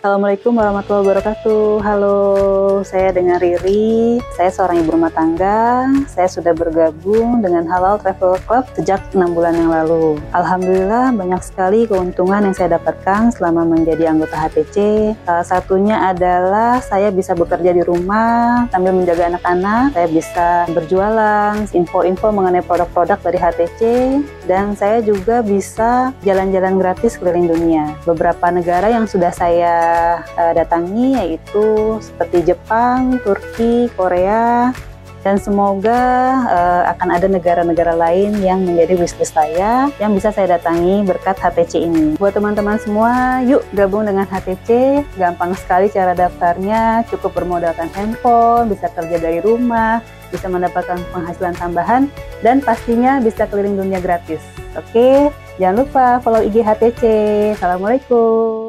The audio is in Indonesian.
Assalamualaikum warahmatullahi wabarakatuh. Halo, saya dengan Riri. Saya seorang ibu rumah tangga. Saya sudah bergabung dengan Halal Travel Club sejak 6 bulan yang lalu. Alhamdulillah banyak sekali keuntungan yang saya dapatkan selama menjadi anggota HTC. Salah satunya adalah saya bisa bekerja di rumah sambil menjaga anak-anak. Saya bisa berjualan, info-info mengenai produk-produk dari HTC, dan saya juga bisa jalan-jalan gratis keliling dunia. Beberapa negara yang sudah saya datangi yaitu seperti Jepang, Turki, Korea, dan semoga akan ada negara-negara lain yang menjadi wishlist saya yang bisa saya datangi berkat HTC ini. Buat teman-teman semua, yuk gabung dengan HTC. Gampang sekali cara daftarnya, cukup bermodalkan handphone, bisa kerja dari rumah, bisa mendapatkan penghasilan tambahan, dan pastinya bisa keliling dunia gratis. Oke, jangan lupa follow IG HTC. Assalamualaikum.